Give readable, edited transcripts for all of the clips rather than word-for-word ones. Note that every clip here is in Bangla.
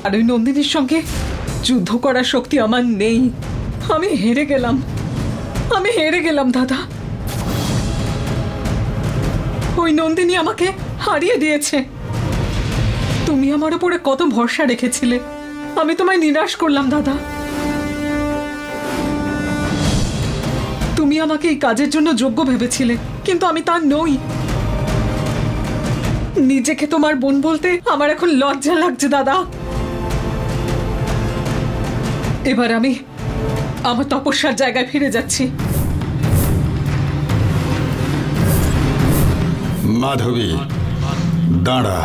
আর ওই নন্দিনীর সঙ্গে যুদ্ধ করার শক্তি আমার নেই। আমি হেরে গেলাম দাদা। ওই নন্দিনী আমাকে হারিয়ে দিয়েছে। তুমি আমার উপরে কত ভরসা রেখেছিলে, আমি তোমায় নিরাশ করলাম দাদা। তুমি আমাকে এই কাজের জন্য যোগ্য ভেবেছিলে, কিন্তু আমি তার নই। নিজেকে তোমার বোন বলতে আমার এখন লজ্জা লাগছে দাদা। এবার আমি আমার তপস্যার জায়গায় ফিরে যাচ্ছি। মাধবী, দাঁড়া।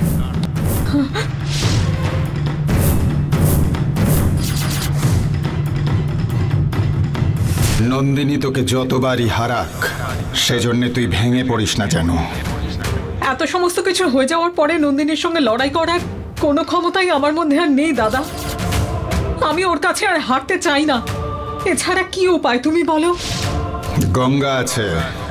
নন্দিনী তোকে যতবারই হারাক, সেজন্য তুই ভেঙে পড়িস না যেন। এত সমস্ত কিছু হয়ে যাওয়ার পরে নন্দিনীর সঙ্গে লড়াই করার কোনো ক্ষমতাই আমার মধ্যে আর নেই দাদা। আমি ওর কাছে আর হারতে চাই না। এছাড়া কি উপায় তুমি বলো? গঙ্গা আছে।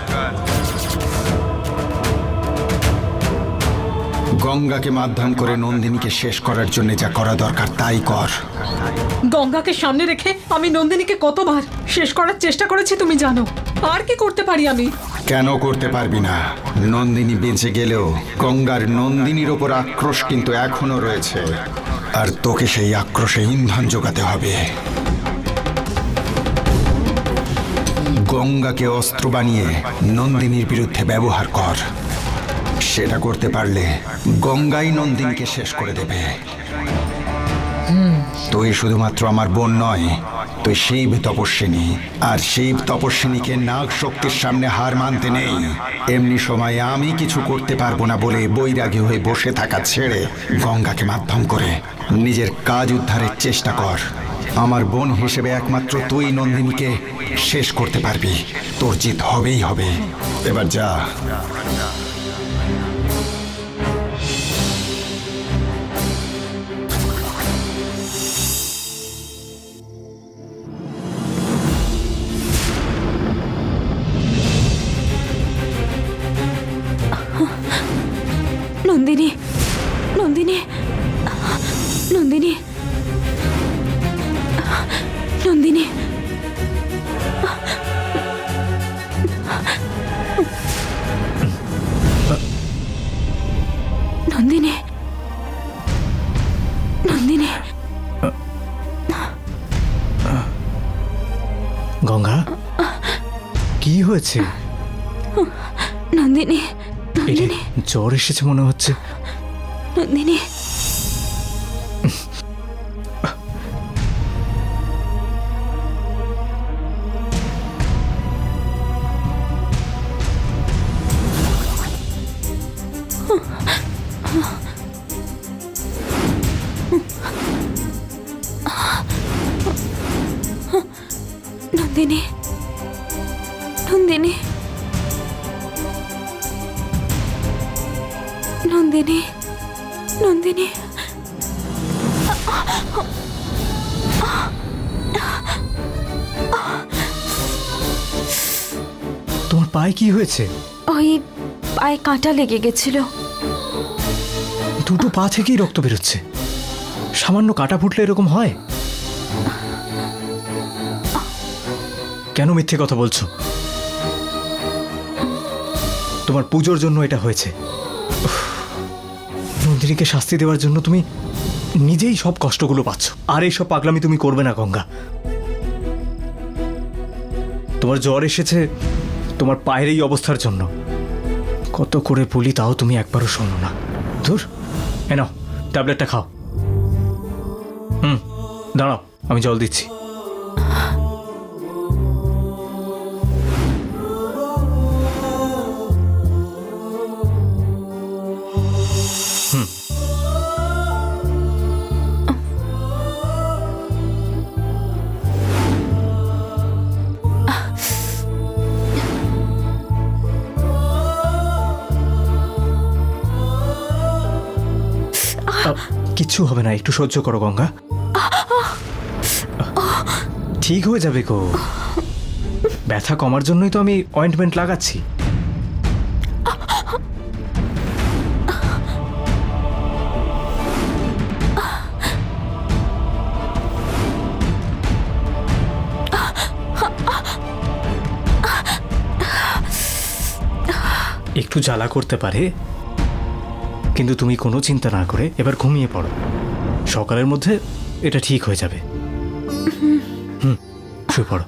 গঙ্গাকে মাধ্যম করে নন্দিনীকে শেষ করার জন্য যা করা দরকার তাই কর। গঙ্গাকে সামনে রেখে আমি নন্দিনীকে কতবার শেষ করার চেষ্টা করেছি তুমি জানো। আর কি করতে পারি আমি? কেন করতে পারবি না? নন্দিনী বেঁচে গেলেও গঙ্গার নন্দিনীর ওপর আক্রোশ কিন্তু এখনো রয়েছে, আর তোকে সেই আক্রোশে ইন্ধন যোগাতে হবে। গঙ্গাকে অস্ত্র বানিয়ে নন্দিনীর বিরুদ্ধে ব্যবহার কর। সেটা করতে পারলে গঙ্গাই নন্দিনীকে শেষ করে দেবে। তুই শুধুমাত্র আমার বোন নয়, তুই শিব তপস্বিনী, আর শিব তপস্বিনীকে নাগ শক্তির সামনে হার মানতে নেই। এমনি সময় আমি কিছু করতে পারবো না বলে বৈরাগী হয়ে বসে থাকা ছেড়ে গঙ্গাকে মাধ্যম করে নিজের কাজ উদ্ধারের চেষ্টা কর। আমার বোন হিসেবে একমাত্র তুই নন্দিনীকে শেষ করতে পারবি। তোর জিত হবেই হবে। এবার যা। নন্দিনী, নন্দিনী, নন্দিনী, নন্দিনী, নন্দিনী, নন্দিনী। গঙ্গা, কি হয়েছে? নন্দিনী, নন্দিনী, জ্বর এসেছে মনে হচ্ছে। নন্দিনী, নন্দিনী, নন্দিনী, নন্দিনী, নন্দিনী। তোমার পায়ে কি হয়েছে? ওই পায়ে কাঁটা লেগে গেছিল। দুটো পা থেকেই রক্ত বেরোচ্ছে। সামান্য কাটা ফুটলে এরকম হয়? কেন মিথ্যে কথা বলছো? তোমার পুজোর জন্য এটা হয়েছে। নন্দিনীকে শাস্তি দেওয়ার জন্য তুমি নিজেই সব কষ্টগুলো পাচ্ছ। আর এইসব পাগলামি তুমি করবে না গঙ্গা। তোমার জ্বর এসেছে তোমার পায়ের এই অবস্থার জন্য। কত করে বলি তাও তুমি একবারও শোনো না। ধুর, এ নাও ট্যাবলেটটা খাও। দাঁড়াও, আমি জল দিচ্ছি। কিচ্ছু হবে না, একটু সহ্য করো গঙ্গা। ঠিক হয়ে যাবে গো। ব্যথা কমার জন্যই তো আমি অয়েন্টমেন্ট লাগাচ্ছি। একটু জ্বালা করতে পারে, কিন্তু তুমি কোনো চিন্তা না করে এবার ঘুমিয়ে পড়ো। সকালের মধ্যে এটা ঠিক হয়ে যাবে। শুয়ে পড়ো।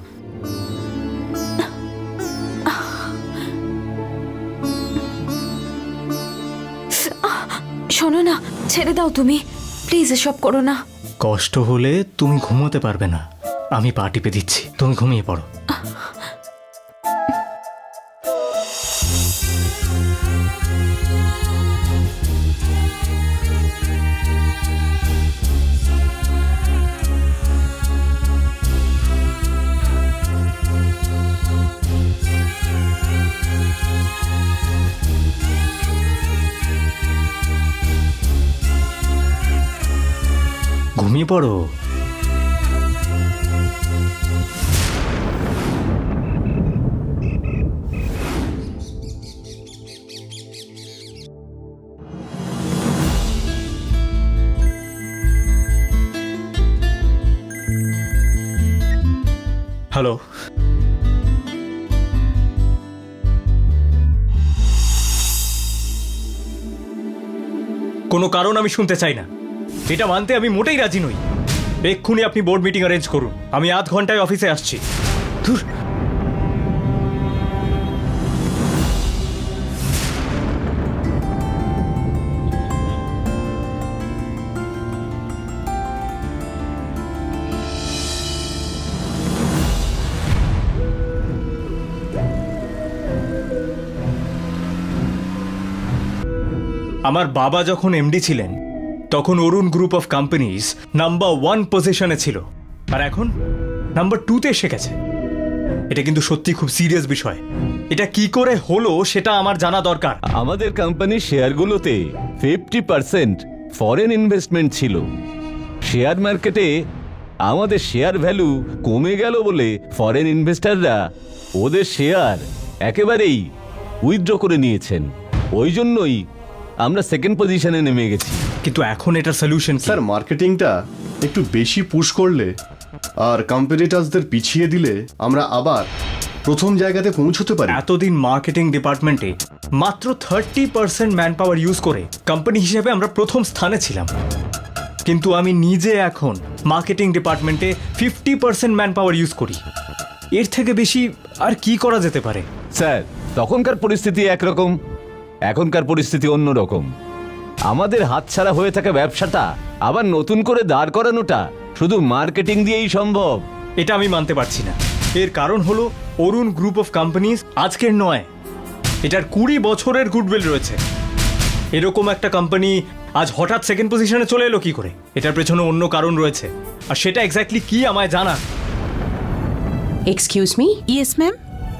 শোনো না, ছেড়ে দাও তুমি, প্লিজ এসব করো না। কষ্ট হলে তুমি ঘুমোতে পারবে না, আমি পা টিপে দিচ্ছি, তুমি ঘুমিয়ে পড়ো। ঘুমিয়ে পড়ো। হ্যালো, কোনো কারণ আমি শুনতে চাই না, এটা মানতে আমি মোটেই রাজি নই। এক্ষুনি আপনি বোর্ড মিটিং অ্যারেঞ্জ করুন, আমি আধ ঘন্টায় অফিসে আসছি। ধুর, আমার বাবা যখন এমডি ছিলেন তখন Arun group of companies number 1 পজিশনে ছিল, আর এখন নাম্বার 2তে এসে গেছে। এটা কিন্তু সত্যি খুব সিরিয়াস বিষয়। এটা কি করে হলো সেটা আমার জানা দরকার। আমাদের কোম্পানির শেয়ারগুলোতে 50% ফরেন ইনভেস্টমেন্ট ছিল। শেয়ার মার্কেটে আমাদের শেয়ার ভ্যালু কমে গেল বলে ফরেন ইনভেস্টররা ওদের শেয়ার একেবারেই উইথড্র করে নিয়েছেন। ওই জন্যই আমরা সেকেন্ড পজিশনে নেমে গেছি। কিন্তু এখন এটার সলিউশন কি? স্যার, মার্কেটিংটা একটু বেশি পুশ করলে আর কম্পিটিটরসদের পিছিয়ে দিলে আমরা আবার প্রথম জায়গাতে পৌঁছতে পারি। এতদিন মার্কেটিং ডিপার্টমেন্টে মাত্র 30% ম্যান পাওয়ার ইউজ করে কোম্পানি হিসেবে আমরা প্রথম স্থানে ছিলাম, কিন্তু আমি নিজে এখন মার্কেটিং ডিপার্টমেন্টে 50% ম্যান পাওয়ার ইউজ করি। এর থেকে বেশি আর কি করা যেতে পারে? স্যার, তখনকার পরিস্থিতি একরকম, এখনকার পরিস্থিতি অন্যরকম। আমাদের হাতছাড়া হয়ে থাকা ব্যবসাটা আবার নতুন করে দাঁড় করানোটা শুধু মার্কেটিং দিয়েই সম্ভব। এটা আমি মানতে পারছি না। এর কারণ হলো অরুণ গ্রুপ অফ কোম্পানিজ আজকের নয়, এটার 20 বছরের গুডউইল রয়েছে। এরকম একটা কোম্পানি আজ হঠাৎ সেকেন্ড পজিশনে চলে এলো কি করে? এটার পেছনে অন্য কারণ রয়েছে, আর সেটা এক্স্যাক্টলি কি আমায় জানা। Excuse me. Yes ma'am.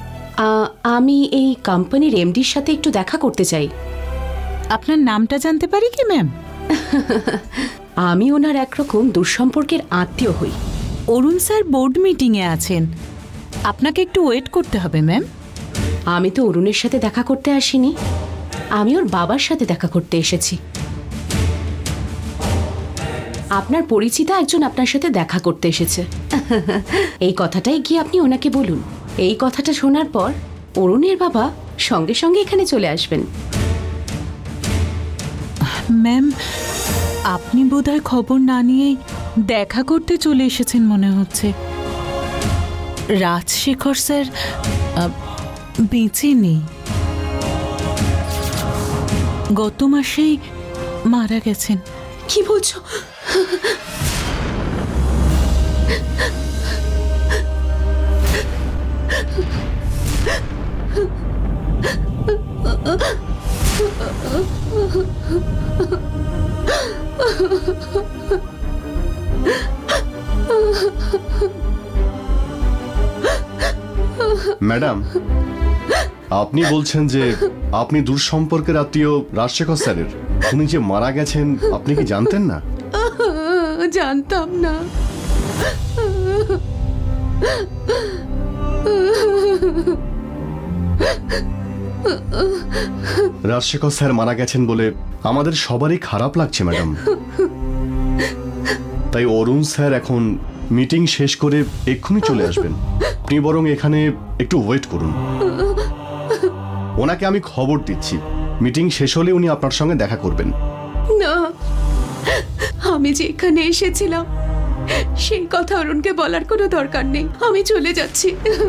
আমি এই কোম্পানির এমডির সাথে একটু দেখা করতে চাই। আপনার নামটা জানতে পারি কি ম্যাম? আমি ওনার একরকম দুঃসম্পর্কের আত্মীয় হই। অরুণ স্যার বোর্ড মিটিংয়ে আছেন, আপনাকে একটু ওয়েট করতে হবে ম্যাম। আমি তো অরুণের সাথে দেখা করতে আসিনি, আমি ওর বাবার সাথে দেখা করতে এসেছি। আপনার পরিচিতা একজন আপনার সাথে দেখা করতে এসেছে। এই কথাটাই গিয়ে আপনি ওনাকে বলুন। এই কথাটা শোনার পর অরুণের বাবা সঙ্গে সঙ্গে এখানে চলে আসবেন। ম্যাম, আপনি বোধহয় খবর না নিয়েই দেখা করতে চলে এসেছেন মনে হচ্ছে। রাজশেখর স্যার বেঁচে নেই, গত মাসেই মারা গেছেন। কি বলছো? ম্যাডাম, আপনি বলছেন যে আপনি দূর সম্পর্কের আত্মীয় রাজশেখর স্যারের। উনি যে মারা গেছেন আপনি কি জানতেন না? জানতাম না। রাজশেখর স্যার মারা গেছেন বলে আমাদের সবারই খারাপ লাগছে ম্যাডাম। তাই অরুণ স্যার এখন মিটিং শেষ করে এক্ষুনি চলে আসবেন। আপনি বরং এখানে একটু ওয়েট করুন। ওনাকে আমি খবর দিচ্ছি, মিটিং শেষ হলে উনি আপনার সঙ্গে দেখা করবেন। না, আমি যে এখানে এসেছিলাম সেই কথা অরুণকে বলার কোনো দরকার নেই। আমি চলে যাচ্ছি।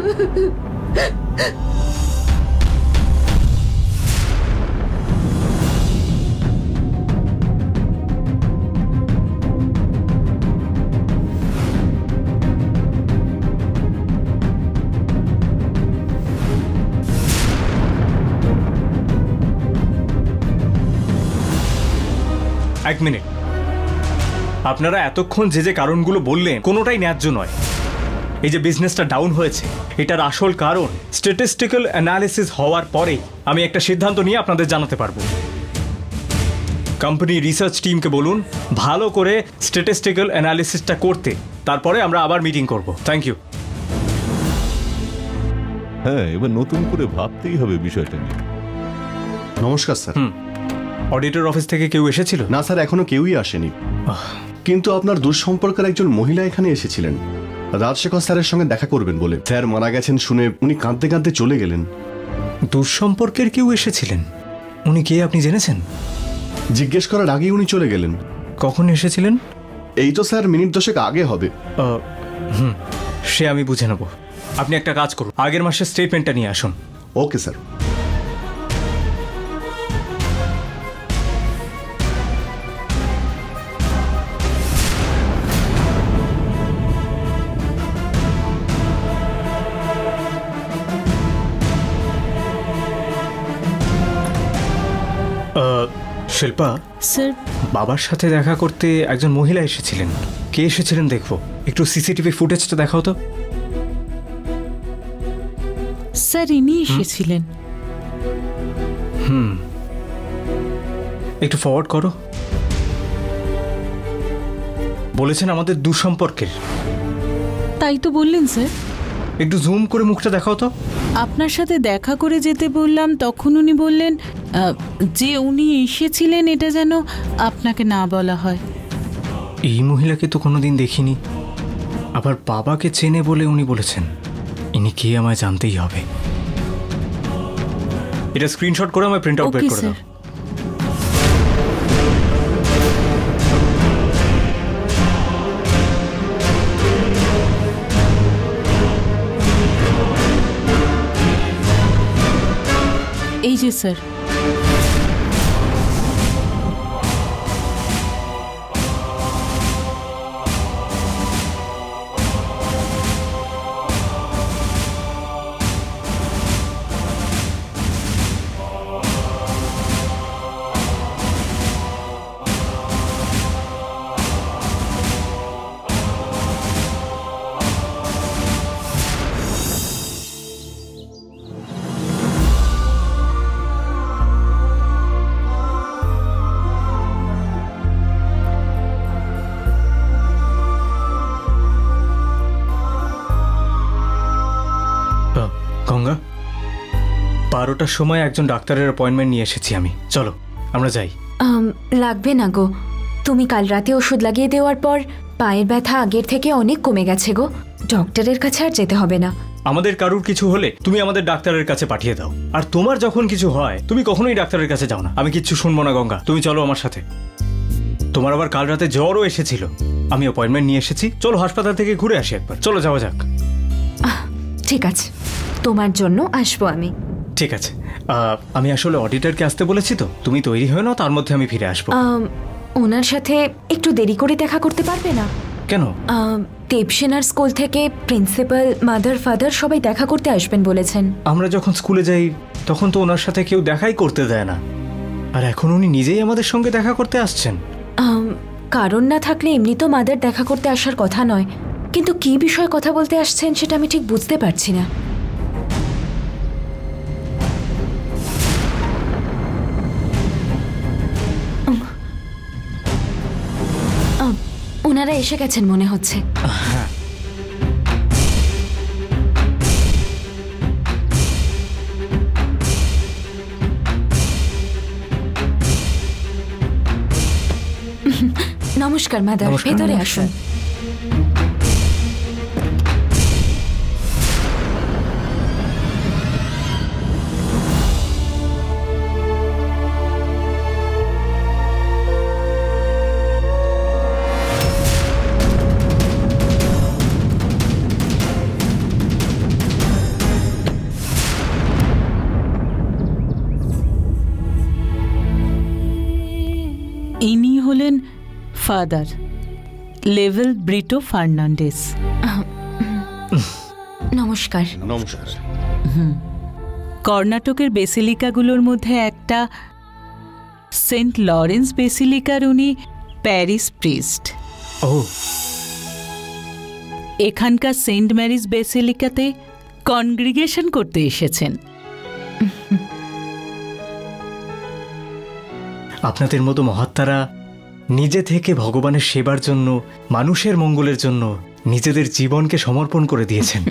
এক মিনিট, আপনারা এতক্ষণ যে যে কারণগুলো বললেন কোনোটাই ন্যায্য নয়। এই যে বিজনেসটা ডাউন হয়েছে এটার আসল কারণ স্ট্যাটিস্টিক্যাল অ্যানালিসিস হওয়ার পরেই আমি একটা সিদ্ধান্ত নিয়ে আপনাদের জানাতে পারবো। কোম্পানি রিসার্চ টিমকে বলুন ভালো করে স্ট্যাটিস্টিক্যাল অ্যানালিসিসটা করতে, তারপরে আমরা আবার মিটিং করব। Thank you. হ্যাঁ, এবার নতুন করে ভাবতেই হবে বিষয়টা নিয়ে। নমস্কার স্যার। অডিটর অফিস থেকে কেউ এসেছিল? না স্যার, এখনো কেউই আসেনি, কিন্তু আপনার দুঃসম্পর্কের একজন মহিলা এখানে এসেছিলেন রাজশেখর স্যারের সঙ্গে দেখা করবেন বলে। স্যার মারা গেছেন শুনে উনি কাঁদতে কাঁদতে চলে গেলেন। দুঃসম্পর্কের কেউ এসেছিলেন? উনি কে আপনি জেনেছেন? জিজ্ঞেস করার আগেই উনি চলে গেলেন। কখন এসেছিলেন? এই তো স্যার মিনিট 10 আগে হবে। সে আমি বুঝে নেব। আপনি একটা কাজ করুন, আগের মাসের স্টেটমেন্টটা নিয়ে আসুন। Okay sir. শিল্পা স্যার, বাবার সাথে দেখা করতে একজন মহিলা এসেছিলেন। কে এসেছিলেন দেখবো, একটু সিসিটিভি ফুটেজটা দেখাও তো। স্যার ইনি এসেছিলেন। একটু ফরওয়ার্ড করো। বলেছেন আমাদের দুঃসম্পর্কের। তাই তো বললেন স্যার। একটু জুম করে মুখটা দেখাও তো। আপনার সাথে দেখা করে যেতে বললাম, তখন উনি বললেন যে উনি এসেছিলেন এটা যেন আপনাকে না বলা হয়। এই মহিলাকে তো কোনোদিন দেখিনি, আবার বাবাকে চেনে বলে উনি বলেছেন। ইনি কে আমায় জানতেই হবে। এটা স্ক্রিনশট করে আমায় প্রিন্ট আউট বের করে দাও। এই যে স্যার। গঙ্গা, 12টার সময় একজন ডাক্তারের অ্যাপয়েন্টমেন্ট নিয়ে এসেছি আমি। চলো আমরা যাই। লাগবে না গো, তুমি কাল রাতে ওষুধ লাগিয়ে দেওয়ার পর পায়ের ব্যথা আগের থেকে অনেক কমে গেছে গো। ডক্টরের কাছে আর যেতে হবে না। আমাদের কারুর কিছু হলে তুমি আমাদের ডাক্তারের কাছে পাঠিয়ে দাও, আর তোমার যখন কিছু হয় তুমি কখনোই ডাক্তারের কাছে যাও না। আমি কিচ্ছু শুনবো না গঙ্গা, তুমি চলো আমার সাথে। তোমার আবার কাল রাতে জ্বরও এসেছিল, আমি অ্যাপয়েন্টমেন্ট নিয়ে এসেছি। চলো হাসপাতাল থেকে ঘুরে আসি একবার। চলো যাওয়া যাক। ঠিক আছে, তোমার জন্য আসবো আমি। ঠিক আছে, আমি আসলে অডিটরকে আসতে বলেছি তো, তুমি তৈরি হয়ে নাও, তার মধ্যে আমি ফিরে আসবো। ওনার সাথে একটু দেরি করে দেখা করতে পারবে না? কেন? দেবসেনার স্কুল থেকে প্রিন্সিপাল, মাদার, ফাদার সবাই দেখা করতে আসবেন বলেছেন। আমরা যখন স্কুলে যাই তখন তো ওনার সাথে কেউ দেখাই করতে দেয় না, আর এখন উনি নিজেই আমাদের সঙ্গে দেখা করতে আসছেন। কারণ না থাকলে এমনি তো মাদার দেখা করতে আসার কথা নয়, কিন্তু কি বিষয়ে কথা বলতে আসছেন সেটা আমি ঠিক বুঝতে পারছি না। ওনারা এসে গেছেন মনে হচ্ছে। নমস্কার মাদার, ভেতরে আসুন। ইনি হলেন ফাদার লেভেল ব্রিটো ফার্নান্ডেস। নমস্কার। নমস্কার। কর্ণাটকের বেসিলিকাগুলোর মধ্যে একটা সেন্ট লরেন্স বেসিলিকার উনি প্যারিস প্রিস্ট। ও, এখানকার সেন্ট ম্যারিজ বেসিলিকাতে কনগ্রিগেশন করতে এসেছেন। আপনাদের মতো মহাত্মারা নিজে থেকে ভগবানের সেবার জন্য, মানুষের মঙ্গলের জন্য নিজেদের জীবনকে সমর্পণ করে দিয়েছেন।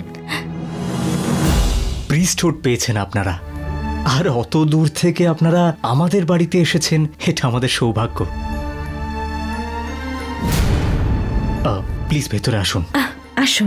প্রিস্টহুড পেয়েছেন আপনারা, আর অত দূর থেকে আপনারা আমাদের বাড়িতে এসেছেন, এটা আমাদের সৌভাগ্য। প্লিজ ভেতরে আসুন। আসুন।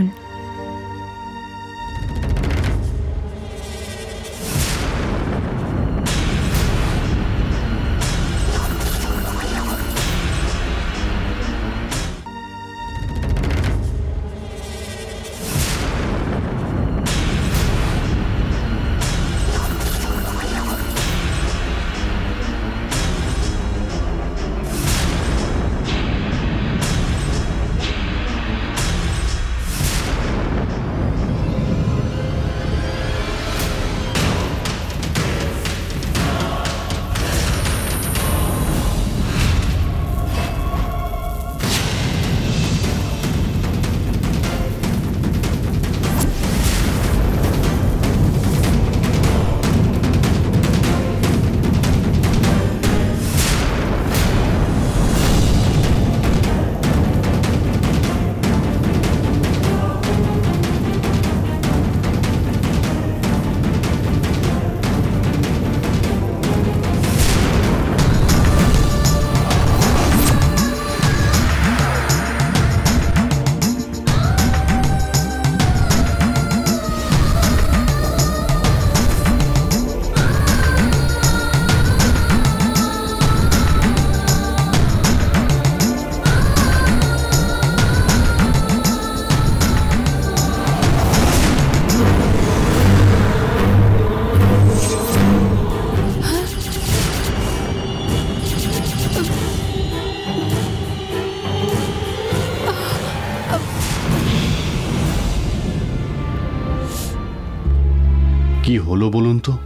কি হলো বলুন তো?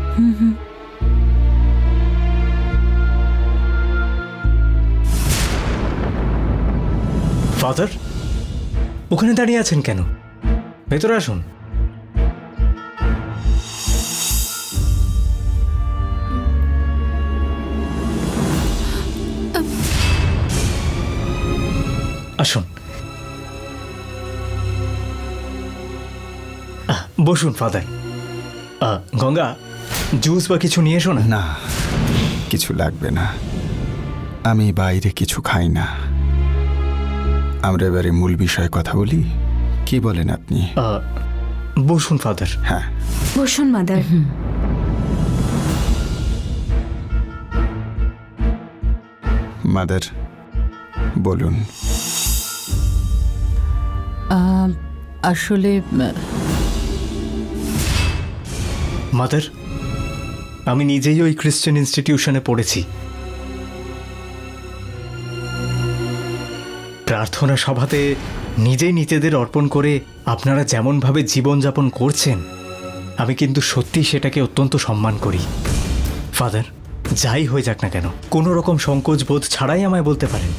ফাদার, ওখানে দাঁড়িয়ে আছেন কেন? ভেতরে আসুন। আসুন, বসুন ফাদার। গঙ্গা, জুস বা কিছু নিয়ে এসো না। না, কিছু লাগবে না, আমি বাইরে কিছু খাই না। আমরা এবারে মূল বিষয়ে কথা বলি, কি বলেন আপনি? বসুন ফাদার। হ্যাঁ, বসুন মাদার। মাদার বলুন। আসলে মাদার, আমি নিজেই ওই খ্রিস্টান ইনস্টিটিউশনে পড়েছি। প্রার্থনা সভাতে নিজেই নিজেদের অর্পণ করে আপনারা যেমনভাবে জীবনযাপন করছেন, আমি কিন্তু সত্যি সেটাকে অত্যন্ত সম্মান করি। ফাদার, যাই হয়ে যাক না কেন, কোনো রকম সংকোচ বোধ ছাড়াই আমায় বলতে পারেন।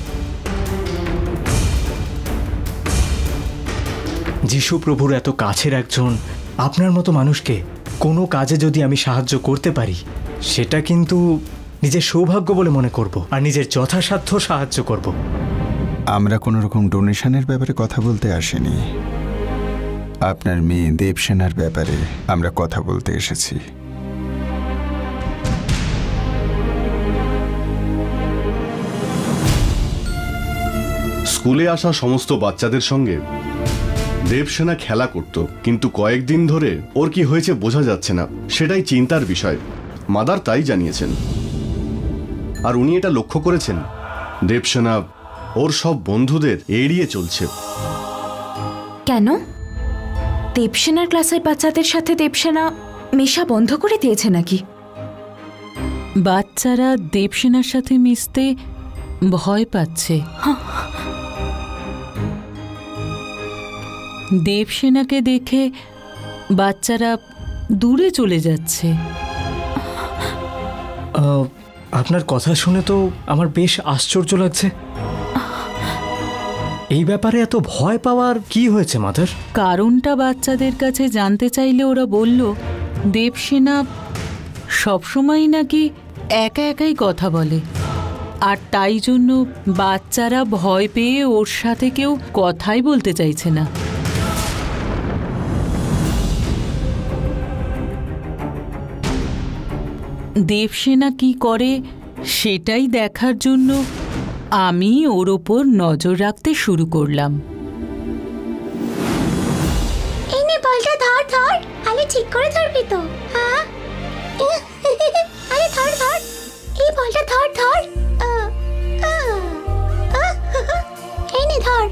যিশু প্রভুর এত কাছের একজন আপনার মতো মানুষকে কোনো কাজে যদি আমি সাহায্য করতে পারি, সেটা কিন্তু নিজের সৌভাগ্য বলে মনে করব, আর নিজের যথাসাধ্য সাহায্য করব। আমরা কোনো রকম ডোনেশনের ব্যাপারে কথা বলতে আসিনি। আপনার মেয়ে দেবসেনার ব্যাপারে আমরা কথা বলতে এসেছি। স্কুলে আসা সমস্ত বাচ্চাদের সঙ্গে দেবসেনা খেলা করত, কিন্তু কয়েকদিন ধরে ওর কি হয়েছে বোঝা যাচ্ছে না, সেটাই চিন্তার বিষয়। মাদার তাই জানিয়েছেন, আর উনি এটা লক্ষ্য করেছেন দেবসেনা ওর সব বন্ধুদের এড়িয়ে চলছে। কেন? দেবসেনার ক্লাসের বাচ্চাদের সাথে দেবসেনা মেশা বন্ধ করে দিয়েছে নাকি? বাচ্চারা দেবসেনার সাথে মিশতে ভয় পাচ্ছে। দেবসেনাকে দেখে বাচ্চারা দূরে চলে যাচ্ছে। আপনার কথা শুনে তো আমার বেশ আশ্চর্য লাগছে। এই ব্যাপারে এত ভয় পাওয়ার কি হয়েছে মাদার? কারণটা বাচ্চাদের কাছে জানতে চাইলে ওরা বলল দেবসেনা সবসময় নাকি একা একাই কথা বলে, আর তাই জন্য বাচ্চারা ভয় পেয়ে ওর সাথে কেউ কথাই বলতে চাইছে না। দেবসেনা কি করে সেটাই দেখার জন্য আমি ওর ওপর নজর রাখতে শুরু করলাম। এই নে বলটা ধর ধর, আরে ঠিক করে ধরবি তো। হ্যাঁ আরে ধর ধর, এই বলটা ধর ধর, এই নে ধর।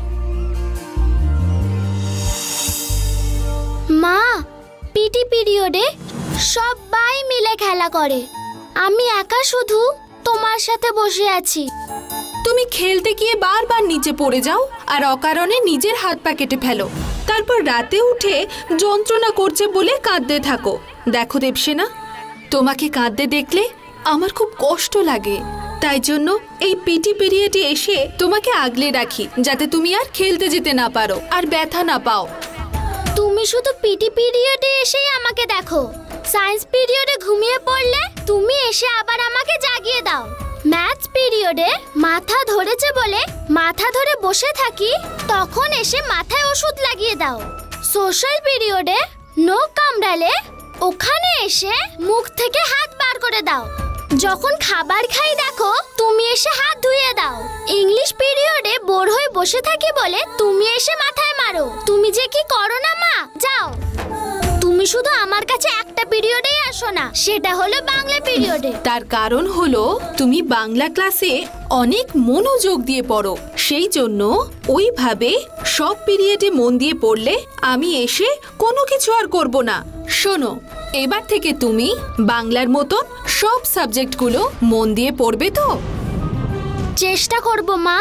মা, পিটি পিরিয়ডে সবাই মিলে খেলা করে, আমি একা শুধু তোমার সাথে বসে আছি। তুমি খেলতে গিয়ে বারবার নিচে পড়ে যাও আর অকারণে নিজের হাত পা কেটে ফেলো, তারপর রাতে উঠে যন্ত্রণা করছে বলে কাঁদতে থাকো। দেখো দেবসেনা, তোমাকে কাঁদতে দেখলে আমার খুব কষ্ট লাগে, তাই জন্য এই পিটি পিরিয়ডে এসে তোমাকে আগলে রাখি, যাতে তুমি আর খেলতে যেতে না পারো আর ব্যথা না পাও। তুমি শুধু পিটি পিরিয়ডে এসেই আমাকে দেখো, সায়েন্স পিরিয়ডে ঘুমিয়ে পড়লে তুমি এসে আবার আমাকে জাগিয়ে দাও। ম্যাথস পিরিয়ডে মাথা ধরেছে বলে মাথা ধরে বসে থাকি, তখন এসে মাথায় ওষুধ লাগিয়ে দাও। সোশ্যাল পিরিয়ডে নখ কামড়ালে ওখানে এসে মুখ থেকে হাত বার করে দাও। যখন খাবার খাই দেখো তুমি এসে হাত ধুয়ে দাও। ইংলিশ পিরিয়ডে বোর হয়ে বসে থাকি বলে তুমি এসে মাথায় মারো। তুমি যে কি করো না মা, যাও। তুমি শুধু আমার কাছে একটা পিরিয়ডেই আসো না, সেটা হলো বাংলা পিরিয়ডে। তার কারণ হলো তুমি বাংলা ক্লাসে অনেক মনোযোগ দিয়ে পড়ো, সেই জন্য ওইভাবে সব পিরিয়ডে মন দিয়ে পড়লে আমি এসে কোনো কিছু আর করব না। শোনো, এবার থেকে তুমি বাংলার মতন সব সাবজেক্টগুলো মন দিয়ে পড়বে তো? চেষ্টা করব মা।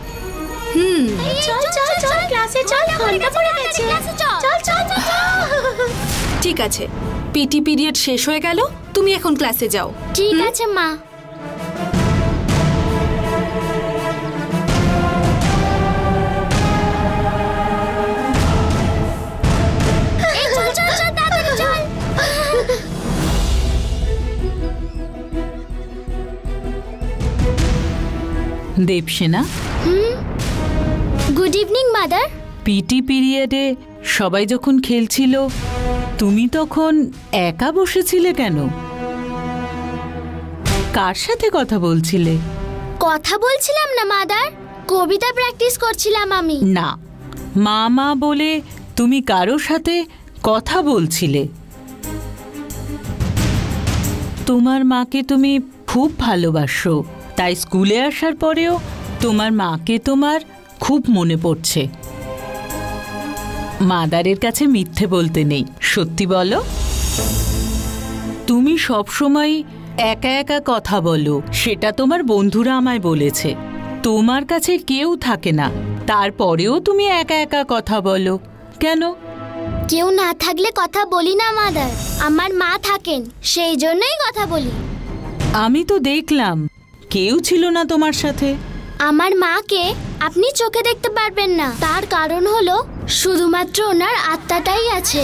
চল চল চল ক্লাসে চল, ঘন্টা পড়ে গেছে, চল চল চল। ঠিক আছে, পিটি পিরিয়ড শেষ হয়ে গেল, তুমি এখন ক্লাসে যাও। ঠিক আছে মা। চল চল চল তাড়াতাড়ি চল। Devsena, good evening mother. PT পিরিয়ডে সবাই যখন খেলছিল তুমি তখন একা বসেছিলে কেন? কার সাথে কথা বলছিলে? কথা বলছিলাম না মাদার, কবিতা প্র্যাকটিস করছিলাম আমি। না, মা বলে তুমি কারো সাথে কথা বলছিলে। তোমার মাকে তুমি খুব ভালোবাসো, তাই স্কুলে আসার পরেও তোমার মাকে তোমার খুব মনে পড়ছে। মাদারের কাছে মিথ্যে বলতে নেই, সত্যি বলো। তুমি সবসময় একা একা কথা বলো, সেটা তোমার বন্ধুরা আমায় বলেছে। তোমার কাছে কেউ থাকে না, তারপরেও তুমি একা একা কথা বলো কেন? কেউ না থাকলে কথা বলি না মাদার, আমার মা থাকেন, সেই জন্যই কথা বলি। আমি তো দেখলাম কেউ ছিল না তোমার সাথে। আমার মাকে আপনি চোখে দেখতে পারবেন না, তার কারণ হলো শুধুমাত্র ওনার আত্মাটাই আছে।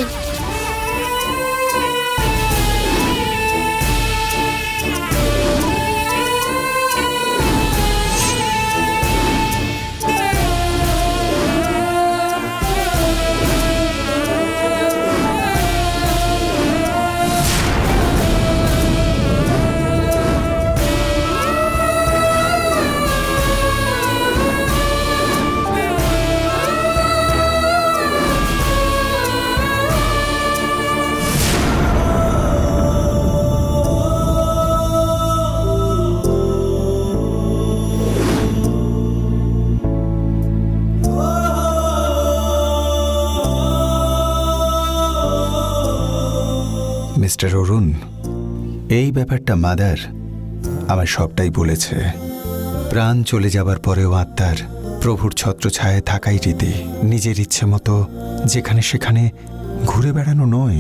মিস্টার অরুণ, এই ব্যাপারটা মাদার আমার সবটাই বলেছে। প্রাণ চলে যাবার পরেও আত্মার প্রভুর ছত্রছায়ায় থাকাই রীতি। নিজের ইচ্ছে মতো যেখানে সেখানে ঘুরে বেড়ানো নয়।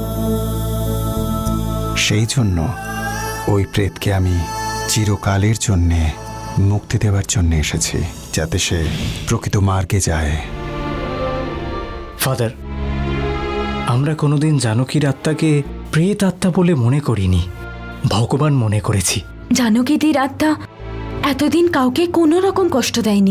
সেই জন্য ওই প্রেতকে আমি চিরকালের জন্যে মুক্তি দেওয়ার জন্য এসেছি, যাতে সে প্রকৃত মার্গে যায়। ফাদার, আমরা কোনোদিন জানকীর আত্মাকে প্রেত আত্মা বলে মনে করিনি, ভগবান মনে করেছি। জানকীদের আত্মা এতদিন কাউকে কোনো রকম কষ্ট দেয়নি।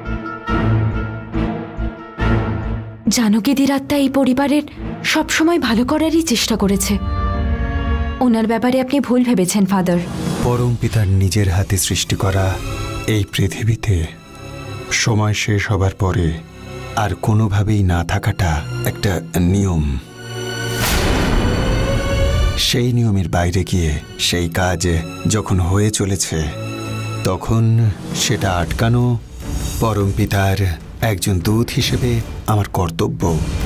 জানকীদের আত্মা এই পরিবারের সবসময় ভালো করারই চেষ্টা করেছে। ওনার ব্যাপারে আপনি ভুল ভেবেছেন ফাদার। পরম পিতার নিজের হাতে সৃষ্টি করা এই পৃথিবীতে সময় শেষ হবার পরে আর কোনোভাবেই না থাকাটা একটা নিয়ম। সেই নিয়মের বাইরে গিয়ে সেই কাজ যখন হয়ে চলেছে, তখন সেটা আটকানো পরম পিতার একজন দূত হিসেবে আমার কর্তব্য।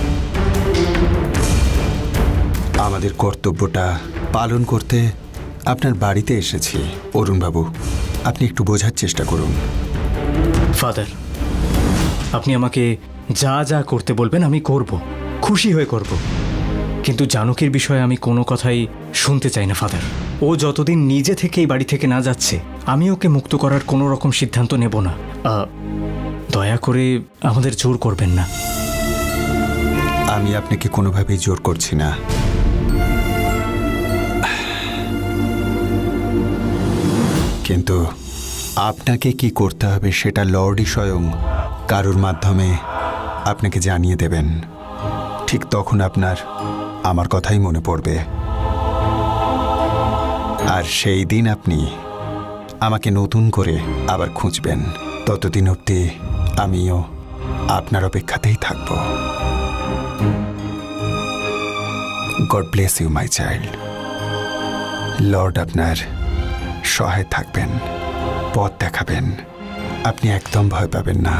আমাদের কর্তব্যটা পালন করতে আপনার বাড়িতে এসেছি। অরুণবাবু, আপনি একটু বোঝার চেষ্টা করুন। ফাদার, আপনি আমাকে যা যা করতে বলবেন আমি করব, খুশি হয়ে করব, কিন্তু জানকীর বিষয়ে আমি কোনো কথাই শুনতে চাই না ফাদার। ও যতদিন নিজে থেকে এই বাড়ি থেকে না যাচ্ছে, আমি ওকে মুক্ত করার কোনো রকম সিদ্ধান্ত নেব না। দয়া করে আমাদের জোর করবেন না। আমি আপনাকে কোনোভাবেই জোর করছি না। কিন্তু আপনাকে কি করতে হবে সেটা লর্ডই স্বয়ং কারোর মাধ্যমে আপনাকে জানিয়ে দেবেন। ঠিক তখন আপনার আমার কথাই মনে পড়বে, আর সেই দিন আপনি আমাকে নতুন করে আবার খুঁজবেন। ততদিন অবধি আমিও আপনার অপেক্ষাতেই থাকব। God bless you my child. Lord আপনার সহায় থাকবেন, পথ দেখাবেন, আপনি একদম ভয় পাবেন না।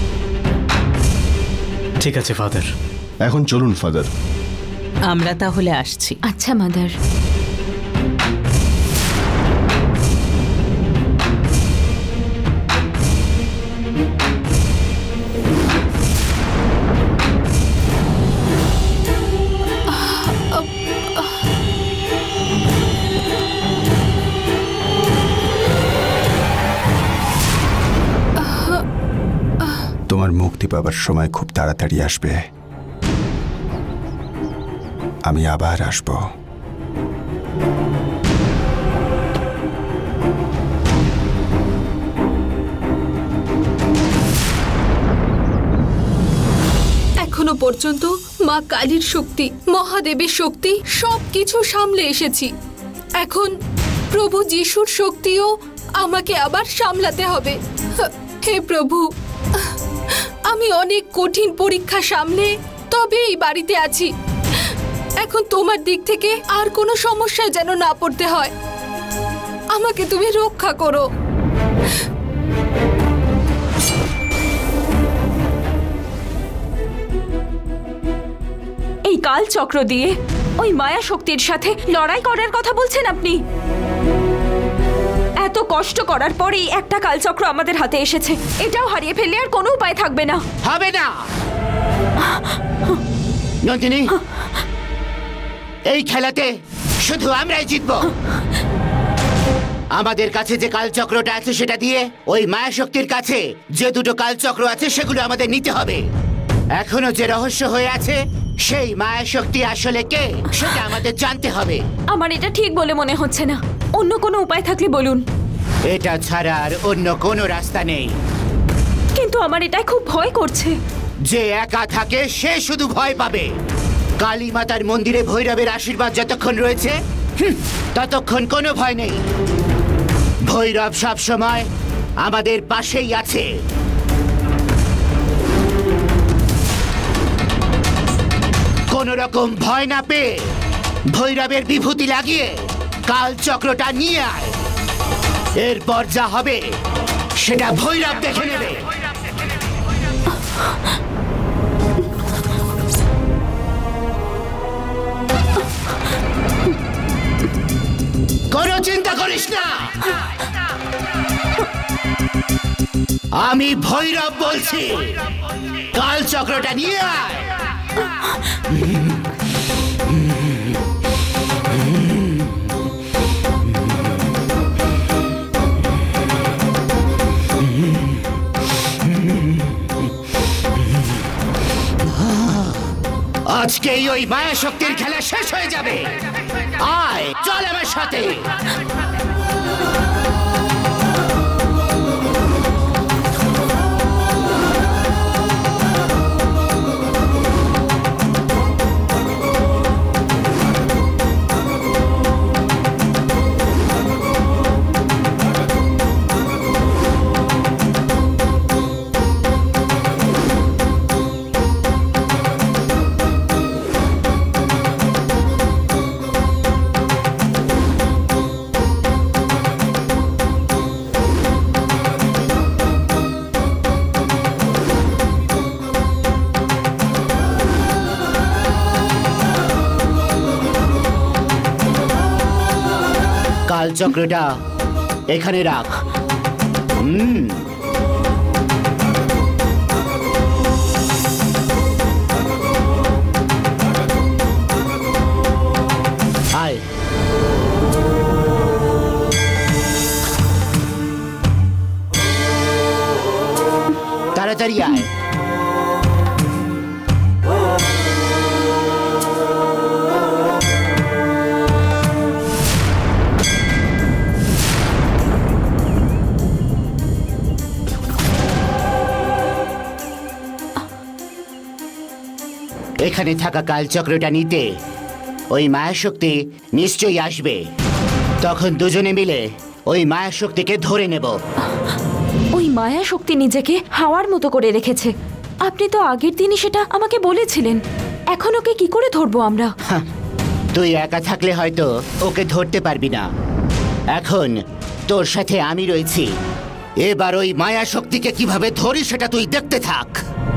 ঠিক আছে ফাদার। এখন চলুন ফাদার, আমরা তাহলে আসছি। আচ্ছা মাদার। তোমার মুক্তি পাবার সময় খুব তাড়াতাড়ি আসবে। আমি আবার আসব। এখনো পর্যন্ত মা কালীর শক্তি, মহাদেবের শক্তি সবকিছু সামলে এসেছি। এখন প্রভু যিশুর শক্তিও আমাকে আবার সামলাতে হবে। হে প্রভু, আমি অনেক কঠিন পরীক্ষা সামলে তবে এই বাড়িতে আছি। এখন তোমার দিক থেকে আর কোনো সমস্যায় যেন না পড়তে হয়। আমাকে তুমি রক্ষা করো। এই কাল চক্র দিয়ে ওই মায়া শক্তির সাথে লড়াই করার কথা বলছেন আপনি? এত কষ্ট করার পরেই একটা কালচক্র আমাদের হাতে এসেছে, এটাও হারিয়ে ফেললে আর কোনো উপায় থাকবে না। হবে না নন্দিনী, এই খেলাতে শুধু আমরাই জিতব। আমাদের কাছে যে কালচক্রটা আছে সেটা দিয়ে ওই মায়া শক্তির কাছে যে দুটো কালচক্র আছে সেগুলো আমাদের নিতে হবে। এখনো যে রহস্য হয়ে আছে সেই মায়া শক্তি আসলে কে সেটা আমাদের জানতে হবে। আমার এটা ঠিক বলে মনে হচ্ছে না, অন্য কোনো উপায় থাকলে বলুন। এটা ছাড়া আর অন্য কোনো রাস্তা নেই। কিন্তু আমার এটাই খুব ভয় করছে। যে একা থাকে সে শুধু ভয় পাবে। কালী মাতার মন্দিরে ভৈরবের আশীর্বাদ যতক্ষণ রয়েছে ততক্ষণ কোনো ভয় নেই। ভৈরব সব সময় আমাদের পাশেই আছে। কোন রকম ভয় না পেয়ে ভৈরবের বিভূতি লাগিয়ে কাল চক্রটা নিয়ে আয়। এরপর যা হবে সেটা ভৈরব দেখে নেবে। কোনো চিন্তা করিস না। আমি ভৈরব বলছি, কাল চক্রটা নিয়ে আয়। আজকেই ওই মায়া শক্তির খেলা শেষ হয়ে যাবে। আয়, চল আমার সাথে। কাল চক্রটা এখানে রাখ। আয়, তাড়াতাড়ি আয়। এখানে থাকা কালচক্রটা নিতে ওই মায়াশক্তি নিশ্চয়ই আসবে। তখন দুজনে মিলে ওই মায়াশক্তিকে ধরে নেব। ওই মায়াশক্তি নিজেকে হাওয়ার মতো করে রেখেছে। আপনি তো আগের দিনই সেটা আমাকে বলেছিলেন। এখন ওকে কি করে ধরবো আমরা? তুই একা থাকলে হয়তো ওকে ধরতে পারবি না। এখন তোর সাথে আমি রয়েছি। এবার ওই মায়াশক্তিকে কিভাবে ধরি সেটা তুই দেখতে থাক।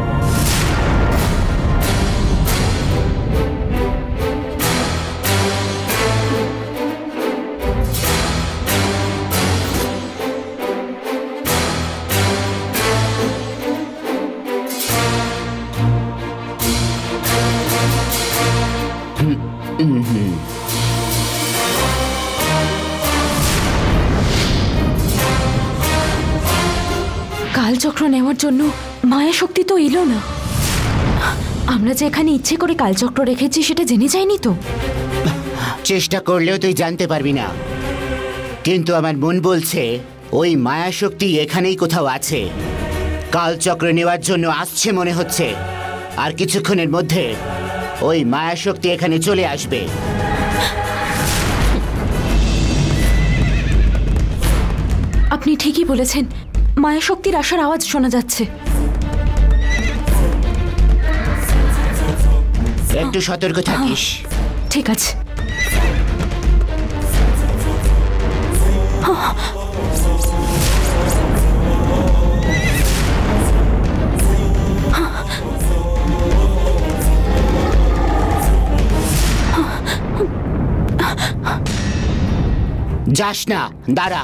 কালচক্র নেওয়ার জন্য মায়াশক্তি তো এলো না। আমরা যে এখানে ইচ্ছে করে কালচক্র রেখেছি সেটা জেনে যায়নি তো? চেষ্টা করলেও তুই জানতে পারবি না। কিন্তু আমার মন বলছে ওই মায়াশক্তি এখানেই কোথাও আছে। কালচক্র নেওয়ার জন্য আসছে মনে হচ্ছে। আর কিছুক্ষণের মধ্যে ওই মায়াশক্তি এখানে চলে আসবে। আপনি ঠিকই বলেছেন, মায়াশক্তির আসার আওয়াজ শোনা যাচ্ছে। একটু সতর্ক থাকিস। ঠিক আছে। যাস না, দাঁড়া।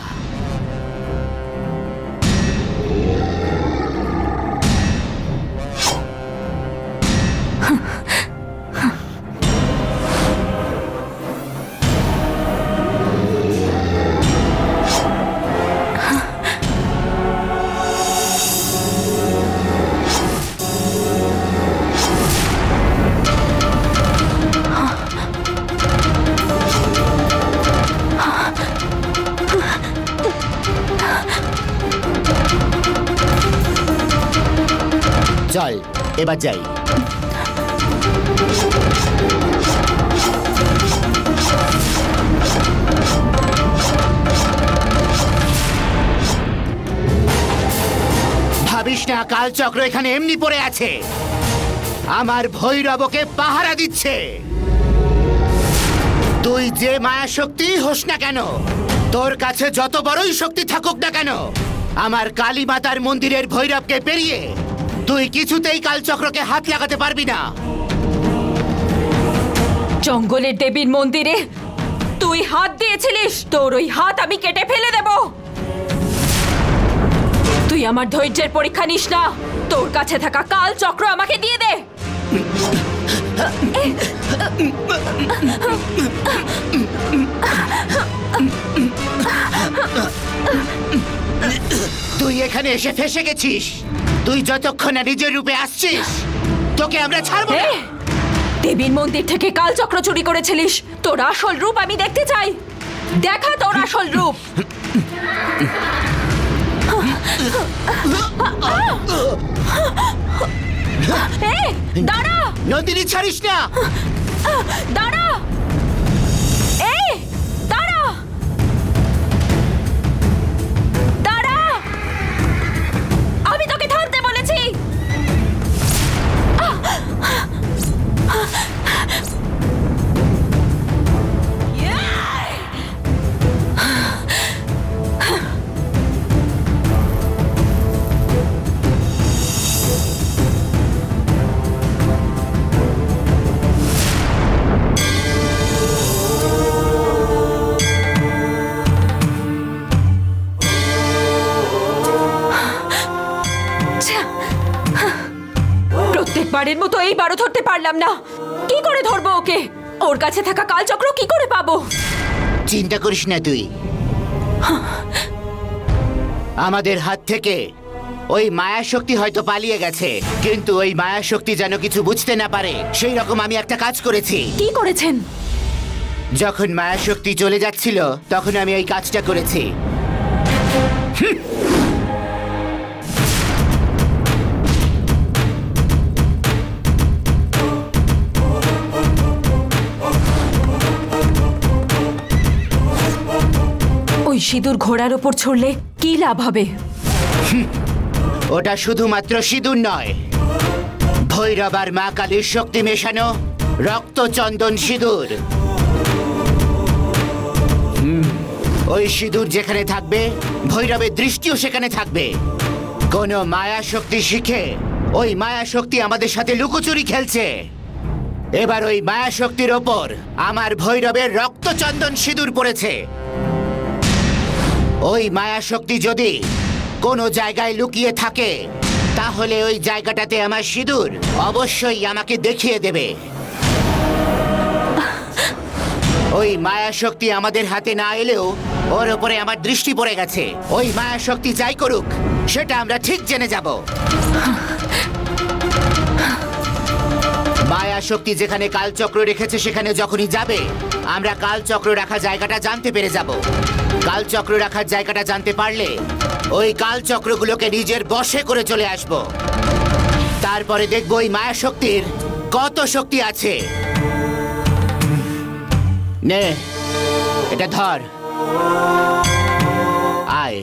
চল এবার যাই। ভাবিস না কালচক্র এখানে এমনি পড়ে আছে। আমার ভৈরবকে পাহারা দিচ্ছে। তুই যে মায়া শক্তি হোস না কেন, তোর কাছে যত বড়ই শক্তি থাকুক না কেন, আমার কালী মাতার মন্দিরের ভৈরবকে পেরিয়ে তুই কিছুতেই কালচক্রকে হাত লাগাতে পারবি না। জঙ্গলের দেবীর মন্দিরে তুই হাত দিয়েছিলিস, তোর ওই হাত আমি কেটে ফেলে দেব। তুই আমার ধৈর্যের পরীক্ষা নিস না। তোর কাছে থাকা কাল চক্র আমাকে দিয়ে দে। তুই এখানে এসে ফেসে গেছিস। তুই যতক্ষণ না নিজের রূপে আসছিস তোকে আমরা ছাড়বো না। দেবীর মন্দির থেকে কাল চক্র চুরি করেছিলিস, তোর আসল রূপ আমি দেখতে চাই। দেখা তোর আসল রূপ। দাঁড়া নন্দিনী, ছাড়িস না। দাঁড়া, দাঁড়া, দাঁড়া, আমি তোকে থামতে বলেছি। প্রত্যেকবারের মতো এইবারও ধরতে পারলাম না। কি করে ধরবো ওকে? ওর কাছে থাকা কালচক্র কি করে পাবো? চিন্তা করিস না তুই। আমাদের হাত থেকে ওই মায়া শক্তি হয়তো পালিয়ে গেছে, কিন্তু ওই মায়া শক্তি যেন কিছু বুঝতে না পারে সেই রকম আমি একটা কাজ করেছি। কি করেছেন? যখন মায়া শক্তি চলে যাচ্ছিল তখন আমি এই কাজটা করেছি। ওই সিঁদুর ঘোড়ার ওপর ছড়লে কি লাভ হবে? ওটা শুধুমাত্র সিঁদুর নয়, ভৈরব আর মা কালীর শক্তি মেশানো রক্তচন্দন সিঁদুর। ওই সিঁদুর যেখানে থাকবে ভৈরবের দৃষ্টিও সেখানে থাকবে। কোন মায়া শক্তি শিখে ওই মায়া শক্তি আমাদের সাথে লুকোচুরি খেলছে। এবার ওই মায়া শক্তির ওপর আমার ভৈরবের রক্তচন্দন সিঁদুর পড়েছে। ওই মায়া শক্তি যদি কোনো জায়গায় লুকিয়ে থাকে তাহলে ওই জায়গাটাতে আমার সিঁদুর অবশ্যই আমাকে দেখিয়ে দেবে। ওই মায়া শক্তি আমাদের হাতে না এলেও ওর উপরে আমার দৃষ্টি পড়ে গেছে। ওই মায়া শক্তি যাই করুক সেটা আমরা ঠিক জেনে যাব। মায়া শক্তি যেখানে কালচক্র রেখেছে সেখানে যখনই যাবে আমরা কালচক্র রাখা জায়গাটা জানতে পেরে যাব। কালচক্র রাখার জায়গাটা জানতে পারলে ওই কালচক্রগুলোকে নিজের বশে করে চলে আসব। তারপরে দেখব ওই মায়া শক্তির কত শক্তি আছে। নে এটা ধর, আয়।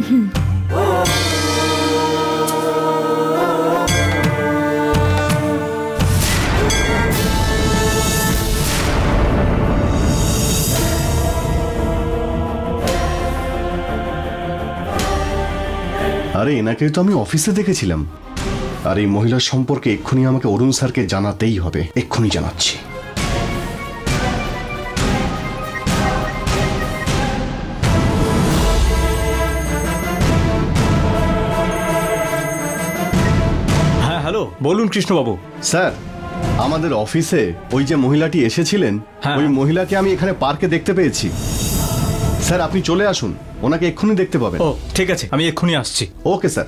আরে এনাকে তো আমি অফিসে দেখেছিলাম। আর এই মহিলার সম্পর্কে এক্ষুনি আমাকে অরুণ স্যারকে জানাতেই হবে। এক্ষুনি জানাচ্ছি। হ্যাঁ হ্যালো, বলুন কৃষ্ণবাবু। স্যার, আমাদের অফিসে ওই যে মহিলাটি এসেছিলেন, হ্যাঁ। ওই মহিলাকে আমি এখানে পার্কে দেখতে পেয়েছি। স্যার আপনি চলে আসুন, ওনাকে এক্ষুনি দেখতে পাবেন। ও ঠিক আছে, আমি এক্ষুনি আসছি। Okay sir.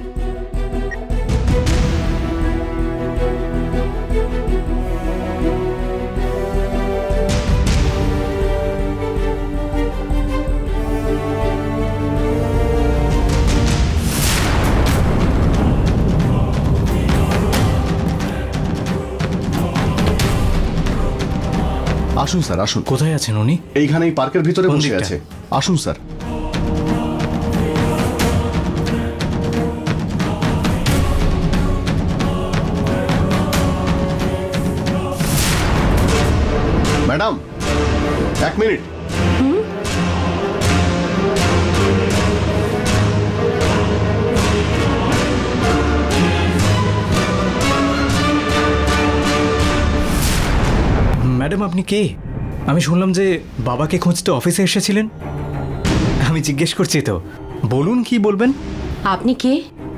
আসুন স্যার, আসুন। কোথায় আছেন উনি? এইখানে এই পার্কের ভিতরে কোন বসে দিকটা? আছে। আসুন স্যার। ম্যাডাম, এক মিনিট। ম্যাডাম আপনি কে? আমি শুনলাম যে বাবাকে খুঁজতে অফিসে এসেছিলেন। আমি জিজ্ঞেস করছি তো, বলুন কি বলবেন। আপনি কে?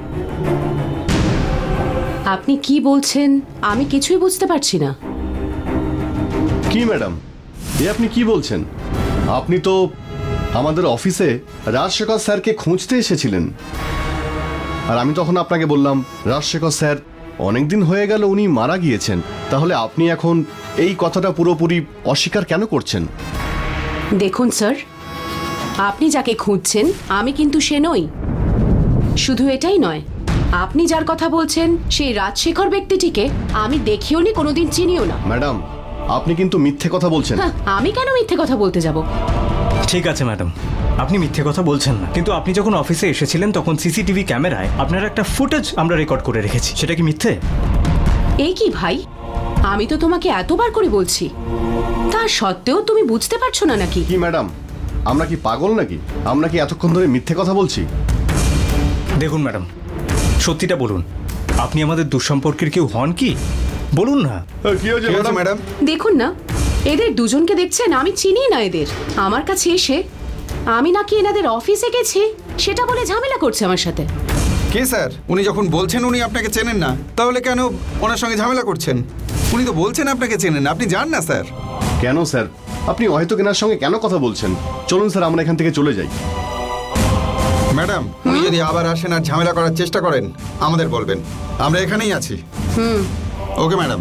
আপনি কি বলছেন আমি কিছুই বুঝতে পারছি না। কি ম্যাডাম, আপনি কি বলছেন? আপনি তো আমাদের অফিসে রাজশেখর স্যারকে খুঁজতে এসেছিলেন, আর আমি তখন আপনাকে বললাম রাজশেখর স্যার অনেকদিন হয়ে গেল উনি মারা গিয়েছেন। তাহলে আপনি এখন এই কথাটা পুরোপুরি অস্বীকার কেন করছেন? দেখুন স্যার, আপনি যাকে খুঁজছেন আমি কিন্তু সে নই। শুধু এটাই নয়, আপনি যার কথা বলছেন সেই রাজশেখর ব্যক্তিটিকে আমি দেখিও নি, কোনোদিন চিনিও না। ম্যাডাম, আপনি কিন্তু মিথ্যে কথা বলছেন। আমি কেন মিথ্যে কথা বলতে যাব? ঠিক আছে ম্যাডাম, আপনি মিথ্যে কথা বলছেন না, কিন্তু আপনি যখন অফিসে এসেছিলেন তখন সিসিটিভি ক্যামেরায় আপনার একটা ফুটেজ আমরা রেকর্ড করে রেখেছি, সেটা কি মিথ্যে? এই কি ভাই, আমি তো তোমাকে এতবার করে বলছি, তা সত্ত্বেও তুমি বুঝতে পারছো না নাকি? কি ম্যাডাম, আমরা কি পাগল নাকি? আমরা কি এতক্ষণ ধরে মিথ্যে কথা বলছি? দেখুন ম্যাডাম, সত্যিটা বলুন, আপনি আমাদের দুঃসম্পর্কের কেউ হন কি? বলুন না। কি হয়েছে ম্যাডাম? দেখুন না, এদের দুজনকে দেখছেন, আমি চিনি না এদের। আমার কাছে এসে আমি নাকি এনাদের অফিসে গেছি সেটা বলে ঝামেলা করছে আমার সাথে। কে স্যার? উনি যখন বলছেন উনি আপনাকে চেনেন না, তাহলে কেন ওনার সঙ্গে ঝামেলা করছেন? উনি তো বলছেন আপনাকে চেনেন না, আপনি জান না স্যার। কেন স্যার, আপনি হয়তো কেনার সঙ্গে কেন কথা বলছেন? চলুন স্যার, আমরা এখান থেকে চলে যাই। ম্যাডাম, উনি যদি আবার আসেন আর ঝামেলা করার চেষ্টা করেন আমাদের বলবেন, আমরা এখানেই আছি। Okay madam.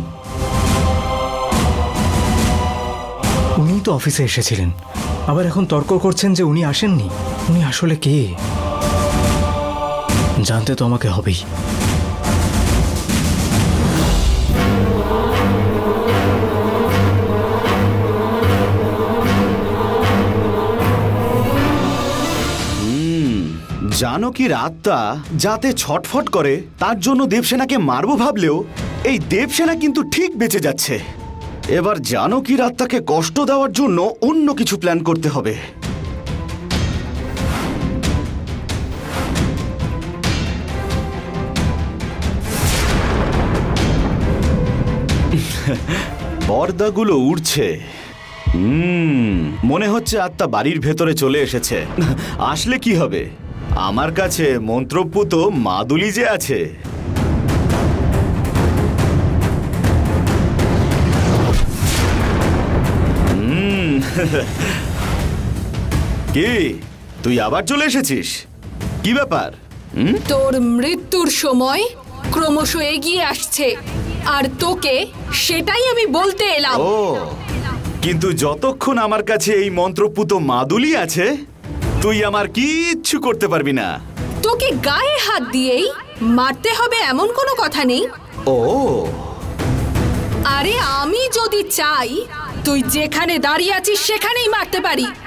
উনি তো অফিসে এসেছিলেন, আবার এখন তর্ক করছেন যে উনি আসেননি। উনি আসলে কে জানতে তো আমাকে হবেই। জানকীর আত্মা যাতে ছটফট করে তার জন্য দেবসেনাকে মারবো ভাবলেও এই দেবসেনা কিন্তু ঠিক বেঁচে যাচ্ছে। এবার জানকীর আত্মাকে কষ্ট দেওয়ার জন্য অন্য কিছু প্ল্যান করতে হবে। পর্দাগুলো উড়ছে। মনে হচ্ছে আত্মা বাড়ির ভেতরে চলে এসেছে। আসলে কি হবে, আমার কাছে মন্ত্রপুত মাদুলি যে আছে। কি, তুই আবার চলে এসেছিস? কি ব্যাপার? তোর মৃত্যুর সময় ক্রমশ এগিয়ে আসছে, আর তোকে সেটাই আমি বলতে এলাম। ও, কিন্তু যতক্ষণ আমার কাছে এই মন্ত্রপুত মাদুলি আছে তুই আমার কিচ্ছু করতে পারবি না। তোকে গায়ে হাত দিয়েই মারতে হবে এমন কোনো কথা নেই। ও, আরে আমি যদি চাই তুই যেখানে দাঁড়িয়ে আছিস সেখানেই মারতে পারি।